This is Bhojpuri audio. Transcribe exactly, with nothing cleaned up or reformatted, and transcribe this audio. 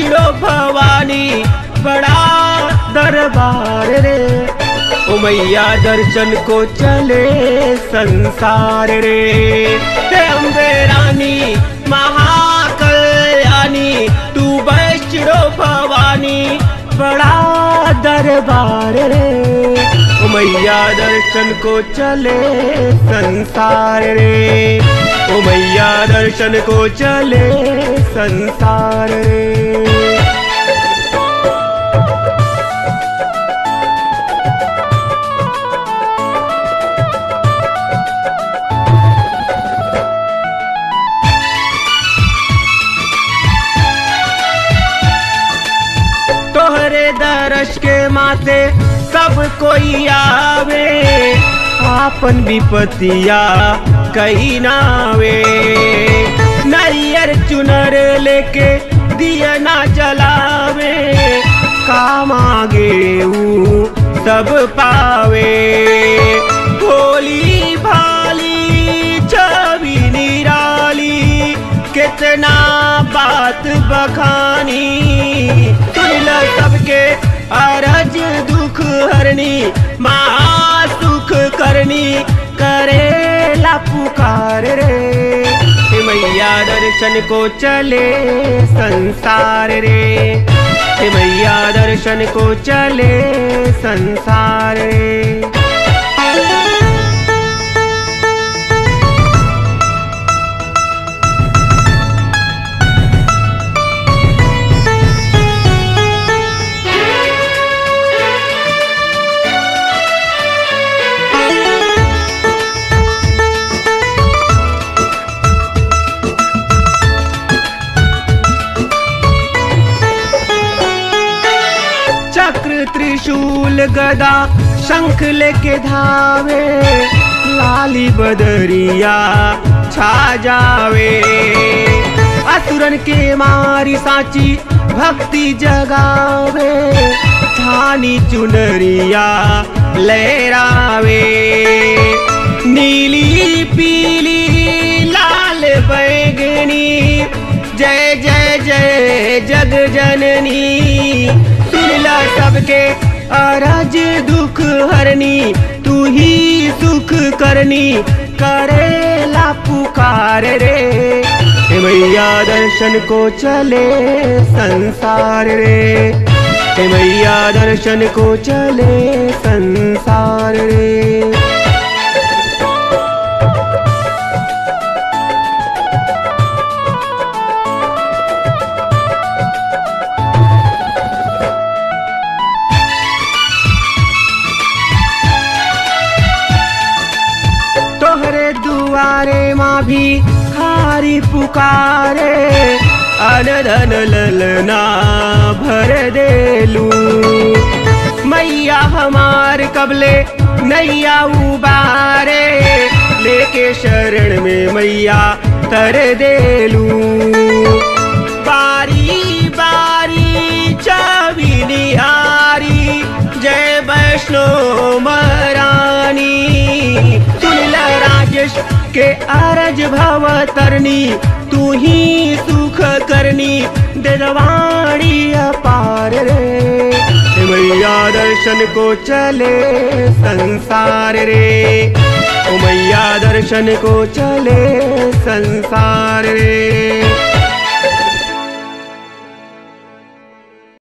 वैष्णो भवानी बड़ा दरबार रे। ओ मैया दर्शन को चले संसार रे। हे अम्बे रानी महाकल्याणी तू वैष्णो भवानी बड़ा दरबार रे। ओ मैया दर्शन को चले संसार रे। ओ मैया दर्शन को चले संसार रे। तोहरे दर्श के माथे सब कोई आवे, आपन विपतिया कहीं नावे। नरियर चुनर लेके दिया ना जलावे, का मांगे ऊ सब पावे। भोली भाली छवि निराली कितना बात बखानी। सुनला सबके अरज दुख हरनी महा सुख करनी करेला पुकार रे। हे मैया दर्शन को चले संसार रे। हे मैया दर्शन को चले संसार रे। चक्र त्रिशूल गदा शंख लेके धावे, लाली बदरिया छा जावे। असुरन के मारी साची भक्ति जगावे, धानी चुनरिया लहरावे। नीली पीली लाल बैगनी जय जय जय जग जननी। सुनला सबके अरज दुख हरनी तू ही सुख करनी करेला पुकार रे। हे मैया दर्शन को चले संसार रे। हे मैया दर्शन को चले संसार रे। तोहरे दुआरे माँ भी खारी पुकारे, अनधन ललना भर देलू। मैया हमार कबले नैया उबारे, लेके शरण में मैया तर देलू। बारी बारी छवि निहारी जय वैष्णो महारानी। सुनला राजेश के अरज भवतरनी तू ही सुख करनी देवाणी अपार रे। मैया दर्शन को चले संसार रे। ओ मैया दर्शन को चले संसार रे।